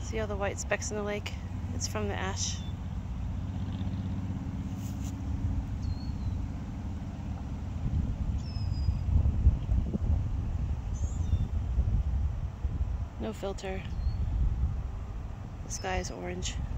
See all the white specks in the lake? It's from the ash. No filter. The sky is orange.